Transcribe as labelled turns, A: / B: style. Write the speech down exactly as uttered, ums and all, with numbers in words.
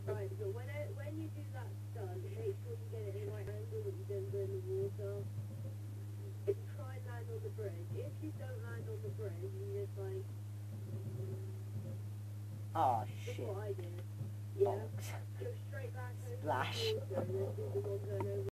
A: Right, so when I, when you do that stunt, make sure you get it in the right angle that you don't go in the water. If you try and land on the bridge, if you don't land on the bridge, you just like,
B: Oh
A: that's
B: shit.
A: what I did. Yeah.
B: Bollocks.
A: Go straight back over
B: Splash.
A: the water and then do the one going over.